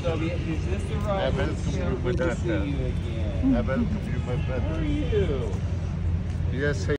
Soviet. Is this the right welcome hotel? you, Good to see Madonna. you again. Welcome you, my How are brother. you? Yes,